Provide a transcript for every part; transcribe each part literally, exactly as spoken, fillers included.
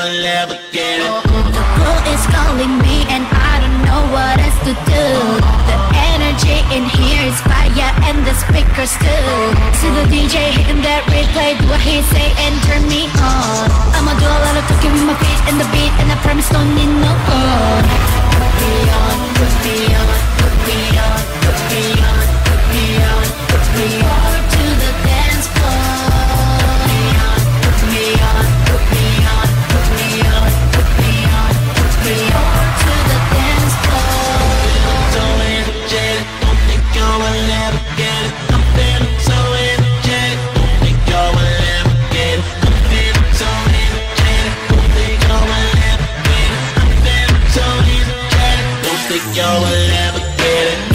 will ever get it. The girl is calling me and I don't know what else to do. The energy in here is fire and the speakers too. See the D J hitting that replay, do what he say and turn me on. I'ma do a lot of talking with my feet and the beat, and I promise don't need no phone. Put me on, put me on, put me on, put me on, put me on, put me on to the dance floor. Put me on, put me on, put me on, put me on, put me on to the dance floor. So energetic, don't think I will ever get it. I'm feeling so energetic, don't think I will ever get it. I'm feeling so energetic, don't think I will ever get it. I'm feeling so energetic, don't think I will ever get it.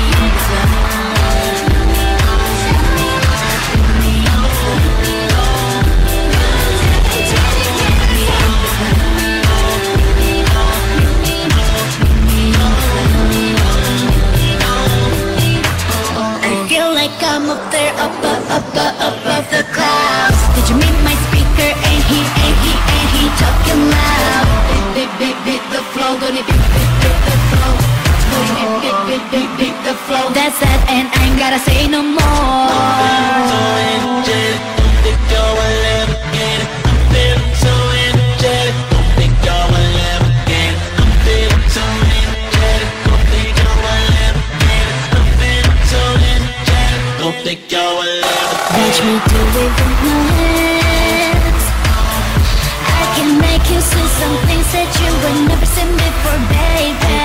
I'm up there, up, up, up, up, above the clouds. Did you meet my speaker? Ain't he, ain't he, ain't he talking loud? Beat, beat, beat, beat the flow, go to beat, beat, beat the flow. Go to beat, beat, beat, beat, beat the flow. That's that, and I ain't gotta say no more. I'm feeling so energetic, don't think I will ever get it. I'm feeling so energetic, don't think I will ever get it. I'm feeling so energetic, don't think I will ever get it. I'm feeling so energetic, don't think I will ever get it. Watch me do it with my hands. I can make you see some things that you would never seen before, baby.